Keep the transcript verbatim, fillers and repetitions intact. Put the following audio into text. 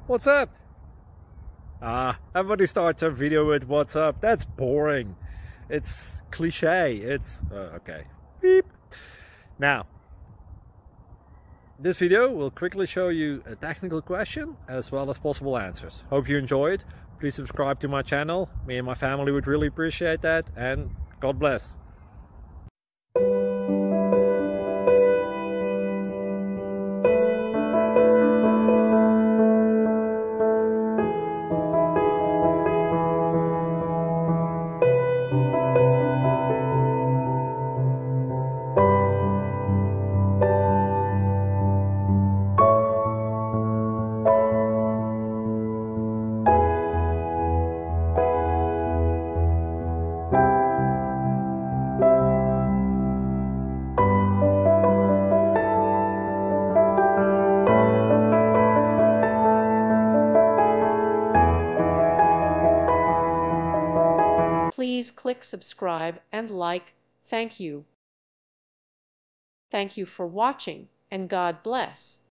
What's up? Ah, everybody starts a video with what's up. That's boring. It's cliche. It's uh, okay. Beep. Now, this video will quickly show you a technical question as well as possible answers. Hope you enjoyed. Please subscribe to my channel. Me and my family would really appreciate that, and God bless. Please click subscribe and like. Thank you. Thank you for watching, and God bless.